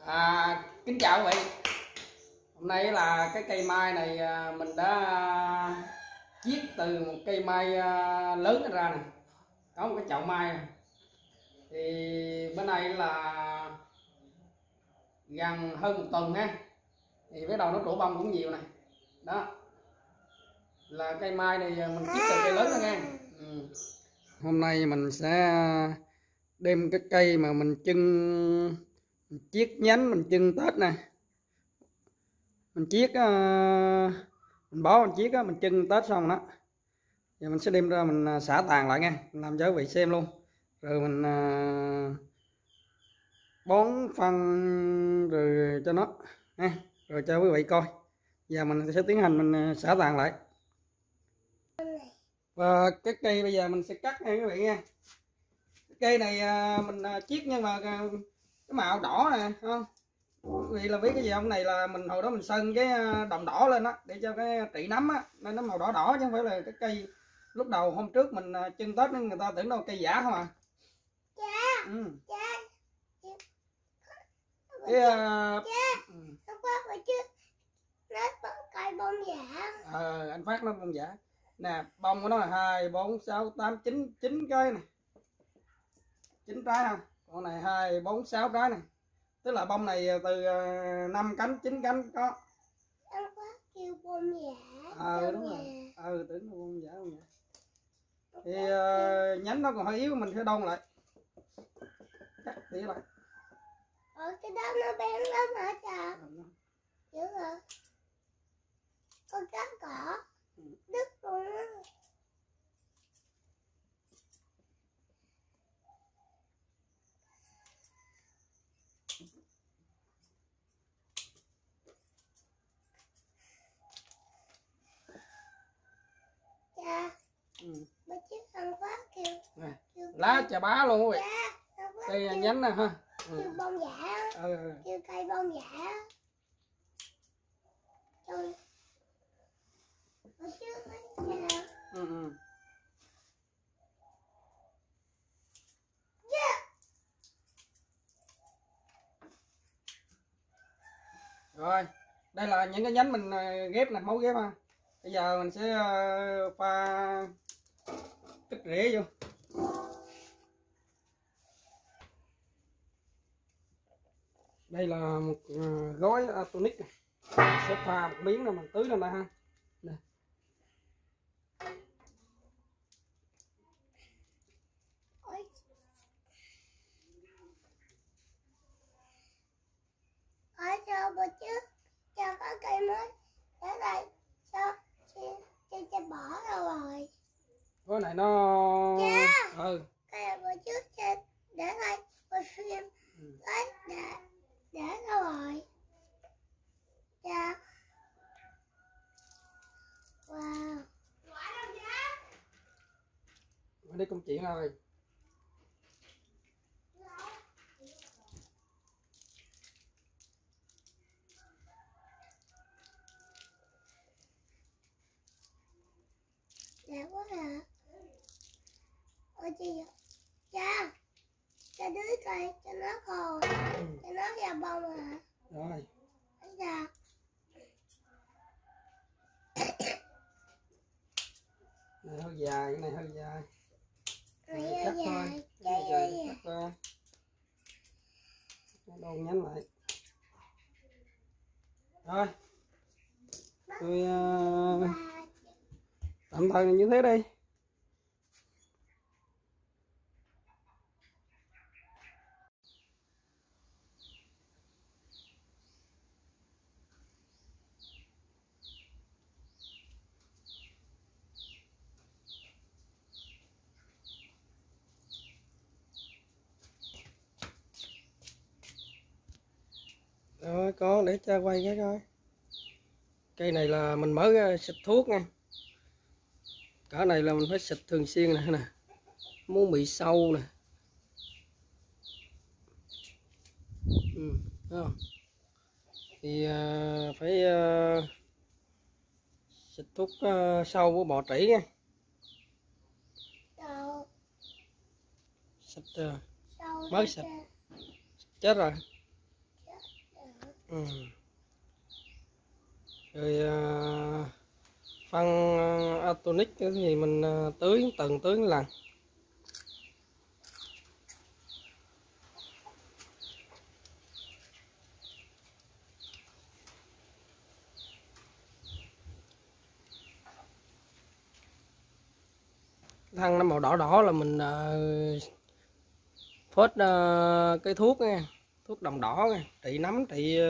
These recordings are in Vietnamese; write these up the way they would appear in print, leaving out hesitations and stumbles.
Kính chào quý vị. Hôm nay là cái cây mai này mình đã chiết từ một cây mai lớn ra nè, có một cái chậu mai. Thì bữa nay là gần hơn 1 tuần ha, thì bắt đầu nó đổ bông cũng nhiều này. Đó là cây mai này mình chiết từ cây lớn ra nha. Hôm nay mình sẽ đem cái cây mà mình chiết nhánh, mình chưng Tết nè, mình chiết mình bó mình chiết mình chưng Tết xong đó, giờ mình sẽ đem ra mình xả tàn lại nha, mình làm cho quý vị xem luôn, rồi mình bón phân rồi cho nó ha, rồi cho quý vị coi. Giờ mình sẽ tiến hành mình xả tàn lại. Và cái cây bây giờ mình sẽ cắt nha quý vị nha. Cái cây này mình chiết nhưng mà cái màu đỏ nè, không quý vị là biết cái gì không? Này là mình hồi đó mình sơn cái đồng đỏ lên đó để cho cái trị nấm á, nên nó màu đỏ đỏ chứ không phải là cái cây lúc đầu hôm trước mình chưng Tết nên người ta tưởng đâu cây giả không à. Anh phát nó bông giả nè, bông của nó là 2, 4, 6, 8, 9 cái này, 9 trái ha, con này 2, 4, 6 trái này, tức là bông này từ 5 cánh 9 cánh có. Anh phát kêu bông giả. Đúng rồi, tưởng là bông giả không vậy. Thì nhánh nó còn hơi yếu, mình sẽ đôn lại, cắt tỉa lại. Cái đó nó bén lắm hả cha? Dữ rồi. Con cắt cỏ đứt luôn á. Cha, bữa trước anh phát kêu lá chà bá luôn quý vị. Cây nhánh nè ha. Kêu bông giả. Kêu cây bông giả. Trời. Bữa trước anh cha. Rồi, đây là những cái nhánh mình ghép nè, mấu ghép ha. Bây giờ mình sẽ pha kích rễ vô. Đây là một gói tonic này. Mình sẽ pha một miếng rồi mình tưới lên đây ha. Đây. Sao bữa trước cha có cây mới để lại sao cha bỏ đâu rồi? Gói này nó Cây bữa trước cha để lại coi phim lấy để đâu rồi? Cha. Wow. Ở đây công chuyện rồi. Đẹp quá à. Ôi chị cha tưới cây cho nó khô, cho nó ra bông à. Rồi. Dạ. Này hơi dài, cái này hơi dài. Này hơi dài, cắt ra. Nó đôn nhánh lại. Rồi. Tôi tạm thời như thế đi. Rồi, có để cha quay cái coi. Cây này là mình mới xịt thuốc nha. Cỡ này là mình phải xịt thường xuyên nè, muốn bị sâu nè. Thấy không? Thì phải xịt thuốc sâu của bọ trĩ nha. Xịt mới xịt chết rồi. Rồi phân Atonic thì mình tưới từng tưới một lần. Thân nó màu đỏ đỏ là mình phết cái thuốc nha, thuốc đồng đỏ nha, trị nấm,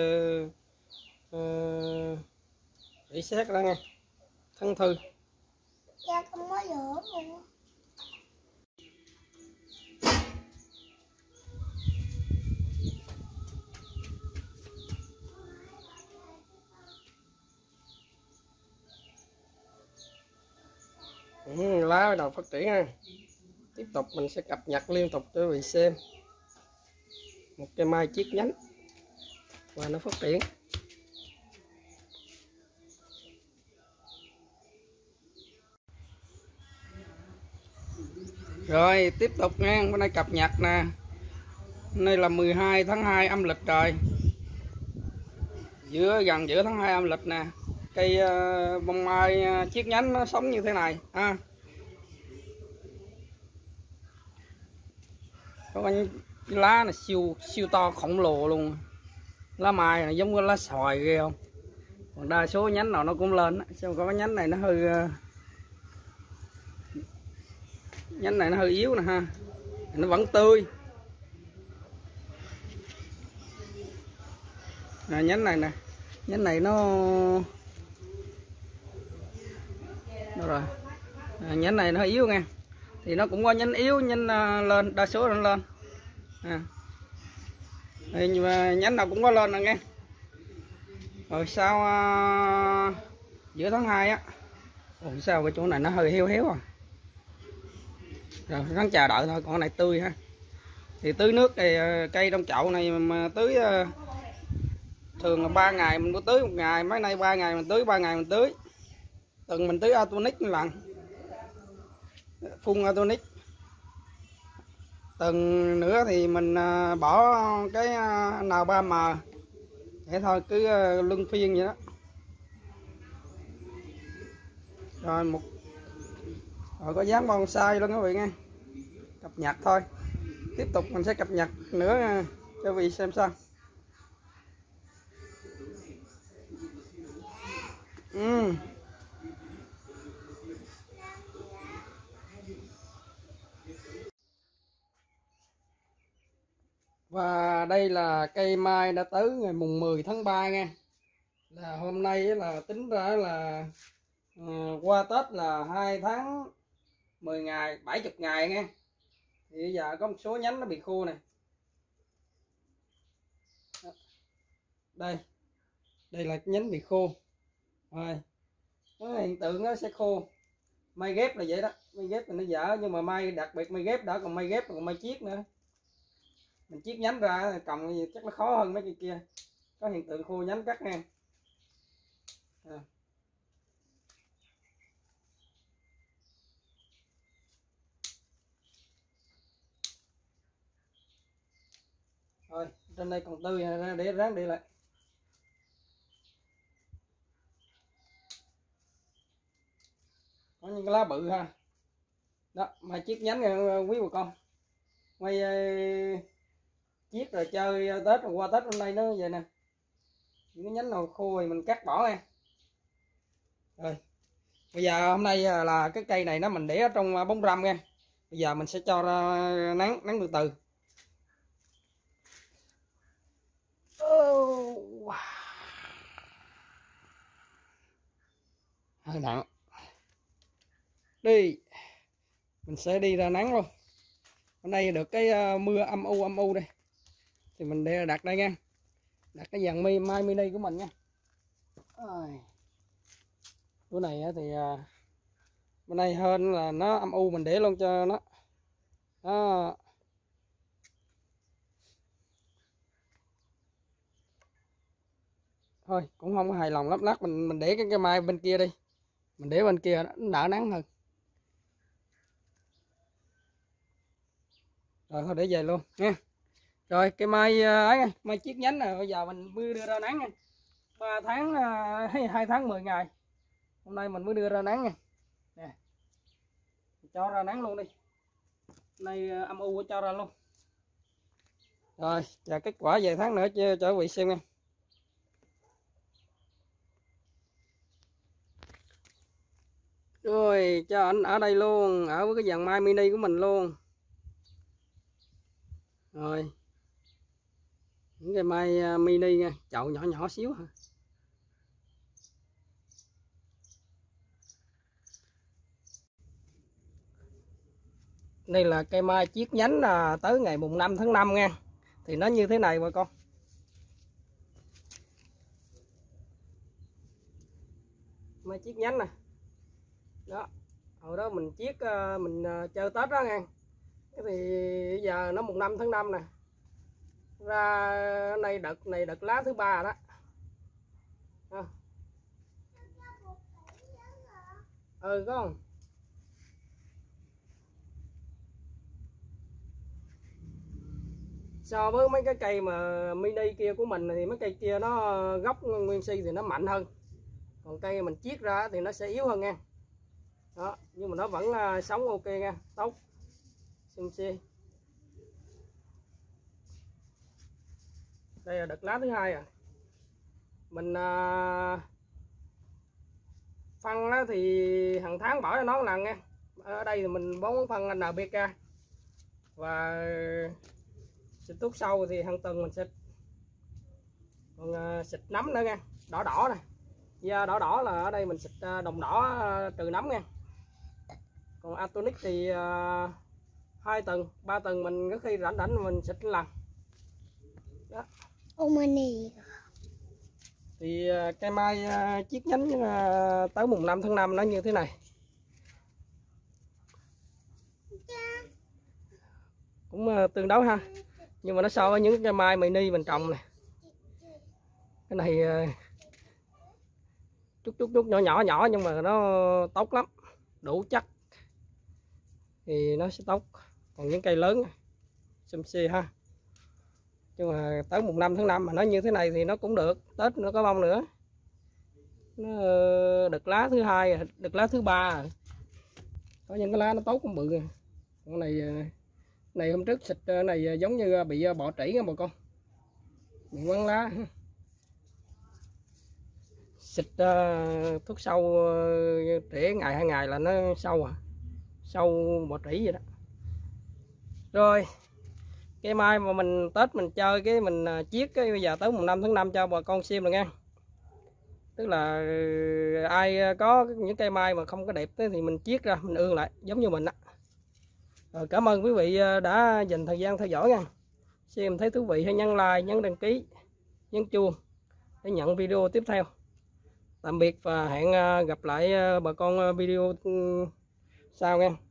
trị xét đó nha, thân thư. Cha không có lửa luôn. Lá bắt đầu phát triển ha. Tiếp tục mình sẽ cập nhật liên tục cho quý vị xem một cây mai chiết nhánh và nó phát triển. Rồi tiếp tục nha, bữa nay cập nhật nè. Hôm nay là 12 tháng 2 âm lịch rồi. Gần giữa tháng 2 âm lịch nè. Cây bông mai chiết nhánh nó sống như thế này ha. Có cái lá này siêu to khổng lồ luôn. Lá mai này giống như lá xoài ghê không? Còn đa số nhánh nào nó cũng lên, xong có cái nhánh này nó hơi yếu nè ha. Nó vẫn tươi. Nè, nhánh này nè, nhánh này nó đâu rồi. Nhánh này nó hơi yếu nha. Thì nó cũng có nhánh yếu, nhánh lên, đa số nó lên. Nhưng mà nhánh nào cũng có lên nè nghe. Rồi sau giữa tháng 2 á. Ủa sao cái chỗ này nó hơi héo héo à. Rồi ráng chờ đợi thôi, còn cái này tươi ha. Thì tưới nước thì cây trong chậu này mà tưới thường là 3 ngày mình có tưới một ngày, mấy nay 3 ngày mình tưới, 3 ngày mình tưới. Từng mình tưới Atonic một lần. Phun Atonic. Từng nữa thì mình bỏ cái N3M. Thế thôi, cứ luân phiên vậy đó. Rồi có dáng bonsai luôn các vị nghe. Cập nhật thôi. Tiếp tục mình sẽ cập nhật nữa cho quý vị xem sao. Và đây là cây mai đã tới ngày mùng 10 tháng 3 nha. Là hôm nay là tính ra là qua Tết là 2 tháng 10 ngày, 70 ngày nha. Thì bây giờ có một số nhánh nó bị khô này. Đây là nhánh bị khô. Rồi cái hiện tượng nó sẽ khô. Mai ghép là vậy đó, mai ghép thì nó dở, nhưng mà mai đặc biệt mai ghép đỡ, còn mai ghép còn mai chiết nữa. Mình chiết nhánh ra trồng thì chắc nó khó hơn mấy cây kia, có hiện tượng khô nhánh cắt ngang. Rồi trên đây còn tươi để ráng đi lại. Có những cái lá bự ha. Đó, mai chiết nhánh quý bà con. Mai chiết rồi chơi Tết, rồi qua Tết hôm nay nó vậy nè. Những cái nhánh nào khô thì mình cắt bỏ nha. Rồi bây giờ hôm nay là cái cây này nó mình để ở trong bóng râm nha. Bây giờ mình sẽ cho ra nắng từ từ. Hơi nặng. Đi. Mình sẽ đi ra nắng luôn. Hôm nay được cái mưa âm u đây. Thì mình để đặt đây nha. Đặt cái dàn mai mini của mình nha. Bữa này thì bữa nay hơn là nó âm u, mình để luôn cho nó. Đó. Thôi cũng không có hài lòng lắm, lát mình để cái mai bên kia đi. Mình để bên kia nó đỡ nắng hơn. Rồi thôi để về luôn nha. Rồi cây mai ấy, mai chiết nhánh này bây giờ mình mới đưa ra nắng nha. 3 tháng 2 tháng 10 ngày. Hôm nay mình mới đưa ra nắng nha. Nè. Cho ra nắng luôn đi. Nay âm u cho ra luôn. Rồi, và kết quả vài tháng nữa cho quý vị xem nha. Rồi, cho anh ở đây luôn, ở với cái dàn mai mini của mình luôn. Rồi. Những cây mai mini nha, chậu nhỏ nhỏ xíu hả. Đây là cây mai chiết nhánh là tới ngày mùng 5 tháng 5 nha. Thì nó như thế này bà con. Mai chiết nhánh nè. Đó. Hồi đó mình chiết mình chơi Tết đó nha. Cái thì giờ nó mùng 5 tháng 5 nè. Ra này đợt lá thứ 3 đó. À. Ừ có không? So với mấy cái cây mà mini kia của mình thì mấy cây kia nó gốc nguyên si thì nó mạnh hơn, còn cây mình chiết ra thì nó sẽ yếu hơn nha. Đó, nhưng mà nó vẫn sống ok nha, tốt. Đây là đợt lá thứ 2 à. Mình phân thì hàng tháng bỏ cho nó lần nha. Ở đây thì mình bón phân NPK và xịt thuốc sâu thì hàng tuần mình xịt. Còn xịt nấm nữa nha, đỏ đỏ này, da đỏ đỏ là ở đây mình xịt đồng đỏ trừ nấm nha. Còn Atonic thì 2 tuần 3 tuần mình có khi rảnh rảnh mình xịt lần đó. Thì cây mai chiết nhánh tới mùng 5 tháng 5 nó như thế này. Cũng tương đối ha. Nhưng mà nó so với những cây mai mini mình trồng này. Cái này chút nhỏ nhỏ nhưng mà nó tốt lắm, đủ chắc thì nó sẽ tốt. Còn những cây lớn xum xì ha. Nhưng mà tới mùng 5 tháng 5 mà nó như thế này thì nó cũng được. Tết nó có bông nữa. Nó đợt lá thứ 2, đợt lá thứ 3. Có những cái lá nó tốt cũng bự. Con này hôm trước xịt này giống như bị bọ trĩ nha bà con. Bị quấn lá. Xịt thuốc sâu trễ ngày 2 ngày là nó sâu à. Sâu bọ trĩ vậy đó. Rồi. Cây mai mà mình Tết mình chơi cái mình chiết cái bây giờ tới mùng 5 tháng 5 cho bà con xem rồi nha. Tức là ai có những cây mai mà không có đẹp thì mình chiết ra mình ương lại giống như mình á. Rồi, cảm ơn quý vị đã dành thời gian theo dõi nha. Xem thấy thú vị hãy nhấn like, nhấn đăng ký, nhấn chuông để nhận video tiếp theo. Tạm biệt và hẹn gặp lại bà con video sau nha.